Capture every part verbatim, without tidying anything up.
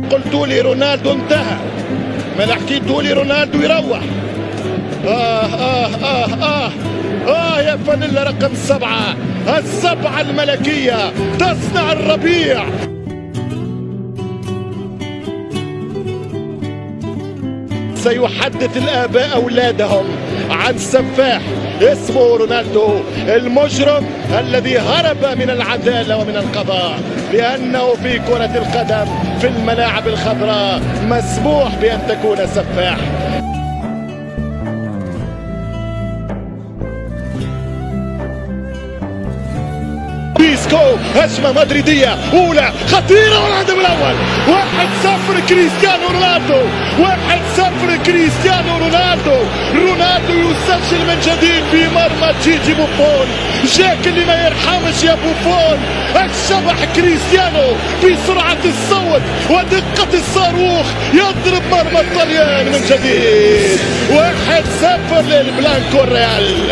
قلتوا لي رونالدو انتهى، ما حكيتوا لي رونالدو يروح. آه آه آه آه آه يا فانيلا رقم سبعة، السبعة الملكية تصنع الربيع. سيحدث الآباء أولادهم عن سفاح اسمه رونالدو، المجرم الذي هرب من العدالة ومن القضاء، لأنه في كرة القدم في الملاعب الخضراء مسموح بأن تكون سفاح. بيسكو هجمة مدريدية أولى خطيرة والهدف الأول. واحد صفر كريستيانو رونالدو، واحد صفر كريستيانو رونالدو. رونالدو يسجل من جديد في مرمى جيجي بوفون. جاك اللي ما يرحمش يا بوفون. الشبح كريستيانو بسرعة الصوت ودقة الصاروخ يضرب مرمى الطليان من جديد. واحد صفر للبلانكو الريال.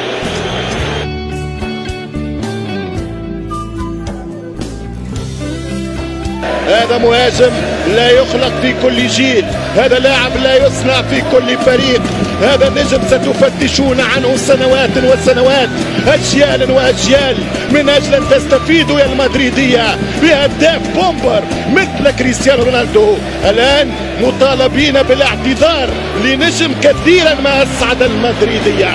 هذا مهاجم لا يخلق في كل جيل، هذا لاعب لا يصنع في كل فريق، هذا نجم ستفتشون عنه سنوات وسنوات، أجيال وأجيال، من أجل أن تستفيدوا يا المدريدية بهداف بومبر مثل كريستيانو رونالدو. الآن مطالبين بالاعتذار لنجم كثيرا ما أسعد المدريدية.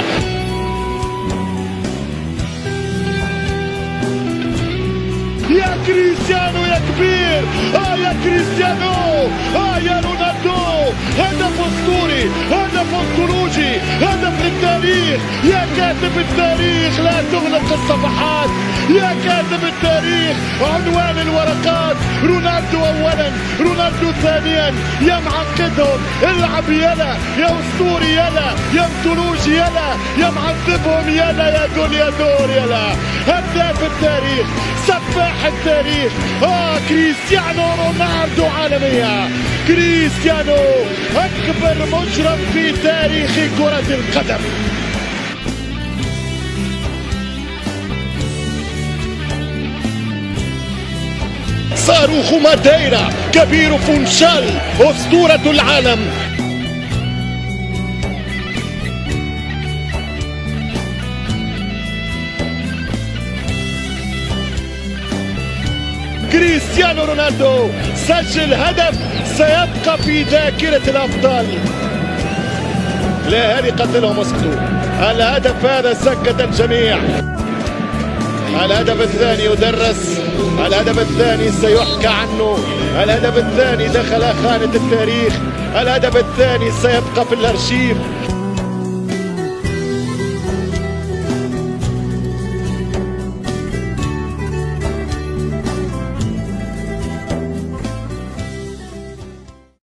يا كريستيانو يا كبير، اه يا كريستيانو، اه يا رونالدو، هدف اسطوري، هدف اسطولوجي، هدف للتاريخ. يا كاتب التاريخ لا تغلق الصفحات، يا كاتب التاريخ عنوان الورقات. رونالدو اولا، رونالدو ثانيا. يا معقدهم العب يلا، يا اسطوري يلا، يا اسطولوجي يلا، يا معذبهم يلا، يا دول يا دور يلا. هداف التاريخ، سفاح التاريخ، اه كريستيانو رونالدو عالمية. كريستيانو اكبر مجرم في تاريخ كرة القدم. صاروخ ماديرا، كبير فونشال، اسطورة العالم. كريستيانو رونالدو سجل هدف سيبقى في ذاكرة الأبطال. لا هذه قتلهم اسكتوا. الهدف هذا سكت الجميع. الهدف الثاني يدرس، الهدف الثاني سيحكى عنه، الهدف الثاني دخل خانة التاريخ، الهدف الثاني سيبقى في الأرشيف.